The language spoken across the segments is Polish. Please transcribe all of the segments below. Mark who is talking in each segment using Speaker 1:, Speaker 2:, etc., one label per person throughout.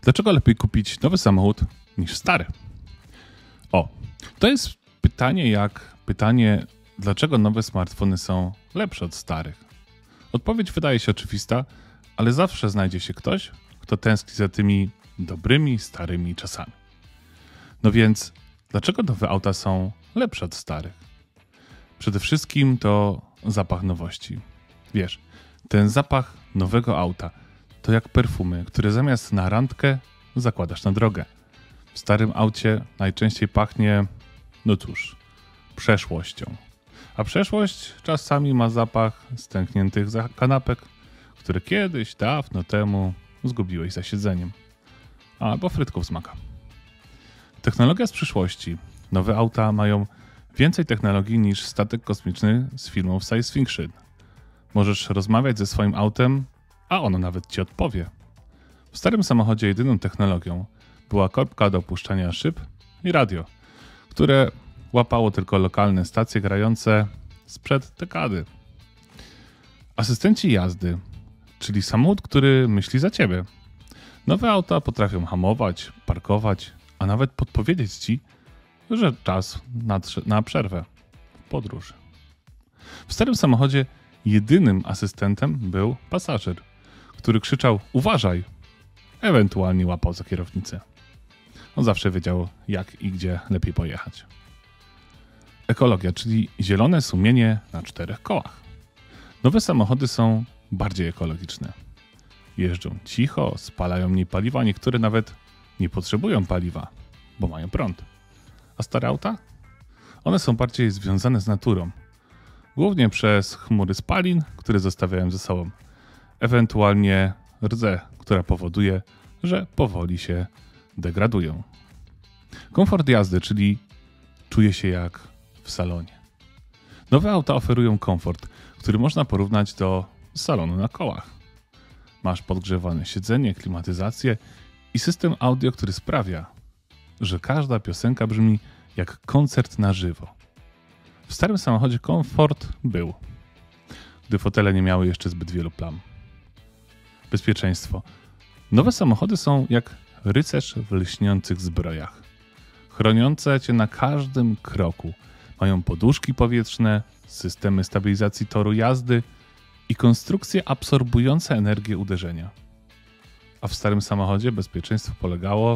Speaker 1: Dlaczego lepiej kupić nowy samochód niż stary? To jest pytanie, dlaczego nowe smartfony są lepsze od starych. Odpowiedź wydaje się oczywista, ale zawsze znajdzie się ktoś, kto tęskni za tymi dobrymi, starymi czasami. No więc, dlaczego nowe auta są lepsze od starych? Przede wszystkim to zapach nowości. Wiesz, ten zapach nowego auta to jak perfumy, które zamiast na randkę zakładasz na drogę. W starym aucie najczęściej pachnie, przeszłością. A przeszłość czasami ma zapach stękniętych kanapek, które kiedyś, dawno temu zgubiłeś za siedzeniem. Albo frytków z maka. Technologia z przyszłości. Nowe auta mają więcej technologii niż statek kosmiczny z filmów science fiction. Możesz rozmawiać ze swoim autem, a ono nawet ci odpowie. W starym samochodzie jedyną technologią była korbka do opuszczania szyb i radio, które łapało tylko lokalne stacje grające sprzed dekady. Asystenci jazdy, czyli samochód, który myśli za ciebie. Nowe auta potrafią hamować, parkować, a nawet podpowiedzieć ci, że czas na przerwę w podróży. W starym samochodzie jedynym asystentem był pasażer, który krzyczał uważaj, ewentualnie łapał za kierownicę. On zawsze wiedział, jak i gdzie lepiej pojechać. Ekologia, czyli zielone sumienie na 4 kołach. Nowe samochody są bardziej ekologiczne. Jeżdżą cicho, spalają mniej paliwa, niektóre nawet nie potrzebują paliwa, bo mają prąd. A stare auta? One są bardziej związane z naturą. Głównie przez chmury spalin, które zostawiają ze sobą. Ewentualnie rdzę, która powoduje, że powoli się degradują. Komfort jazdy, czyli czuje się jak w salonie. Nowe auta oferują komfort, który można porównać do salonu na kołach. Masz podgrzewane siedzenie, klimatyzację i system audio, który sprawia, że każda piosenka brzmi jak koncert na żywo. W starym samochodzie komfort był, gdy fotele nie miały jeszcze zbyt wielu plam. Bezpieczeństwo. Nowe samochody są jak rycerz w lśniących zbrojach, chroniące cię na każdym kroku. Mają poduszki powietrzne, systemy stabilizacji toru jazdy i konstrukcje absorbujące energię uderzenia. A w starym samochodzie bezpieczeństwo polegało,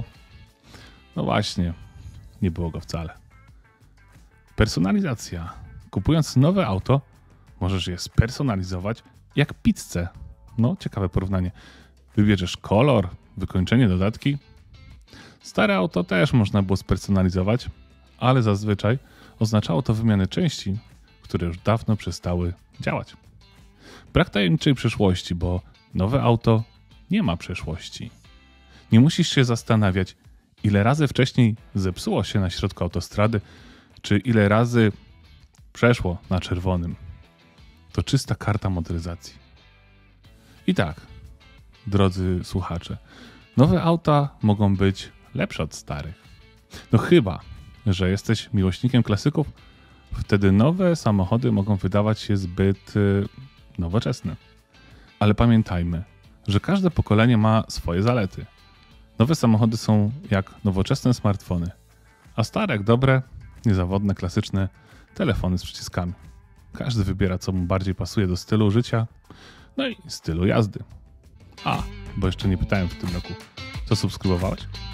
Speaker 1: nie było go wcale. Personalizacja. Kupując nowe auto, możesz je spersonalizować jak pizzę. Ciekawe porównanie. Wybierzesz kolor, wykończenie, dodatki. Stare auto też można było spersonalizować, ale zazwyczaj oznaczało to wymianę części, które już dawno przestały działać. Brak tajemniczej przeszłości, bo nowe auto nie ma przeszłości. Nie musisz się zastanawiać, ile razy wcześniej zepsuło się na środku autostrady, czy ile razy przeszło na czerwonym. To czysta karta motoryzacji. I tak, drodzy słuchacze, nowe auta mogą być lepsze od starych. Chyba, że jesteś miłośnikiem klasyków, wtedy nowe samochody mogą wydawać się zbyt nowoczesne. Ale pamiętajmy, że każde pokolenie ma swoje zalety. Nowe samochody są jak nowoczesne smartfony, a stare jak dobre, niezawodne, klasyczne telefony z przyciskami. Każdy wybiera, co mu bardziej pasuje do stylu życia, i stylu jazdy. Bo jeszcze nie pytałem w tym roku, co subskrybowałeś?